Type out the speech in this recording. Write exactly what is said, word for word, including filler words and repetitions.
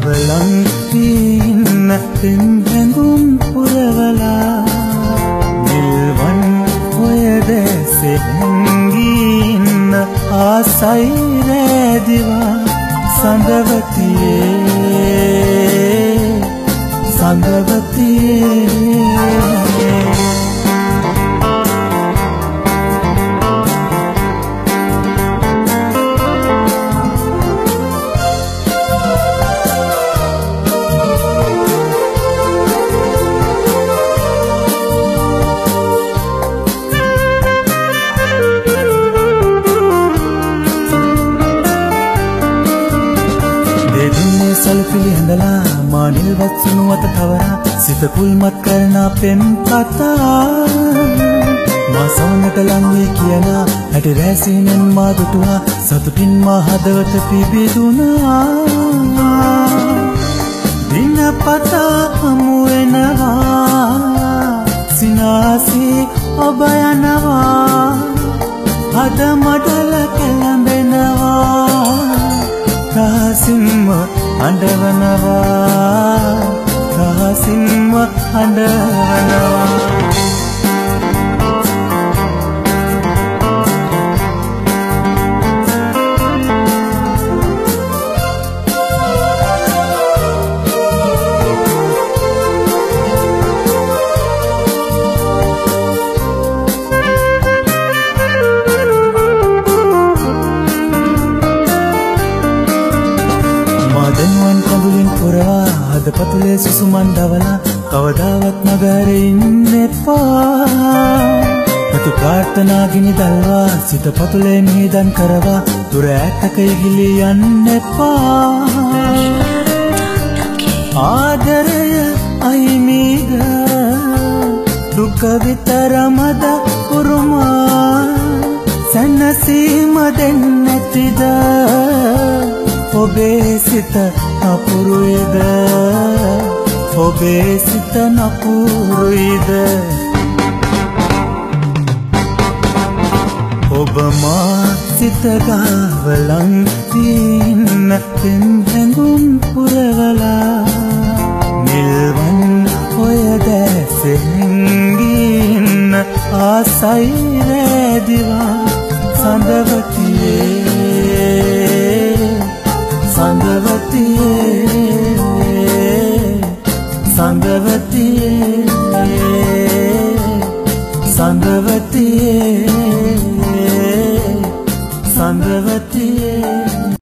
ගාවලන් ඉන්න පෙම්බැඟුම් පුරවලා නිල්වන් ඔය දැසේ හැංගින්න ආසයි රැදිවා සඳවතියේ සඳවතියේ සල්පිලි හඳලා මානිල්වත් සුනුවත තවරා සිත කුල්මත් කරන පෙම් කතා මා සවනට ලං වී කියන ඇටි රැසීනෙන් මා දුටුවා සතුටින් මා හදවත පිබිදුනා දිනපතා හමු වෙනවා සිනාසී ඔබ යනවා හද මඩල කැළඹෙනවා රහසින්ම අඬවනවා රහසින්ම අඬවනවා අද පතුලේ සුසුමන් දවලා කවදාවත් මගහැර ඉන්න එපා මතු ප්‍රාර්ථනා ගිනි දල්වා සිත පතුලේ නිදන් කරවා දුර ඈතක ඉගිලි යන්න එපා ආදරය අයිමිද දුක විතරමද උරුමා සැනසීම දෙන්නැතිද ඔබේ සිත නපුරුයිද ඔබේ සිත නපුරුයිද ඔබ මා සිත ගාවලන් ඉන්න පෙම්බැඟුම් පුරවලා නිල්වන් ඔය දැසේ හැංගින්න ආසයි රැදිවා සඳවතියේ සඳවතියේ සඳවතියේ සඳවතියේ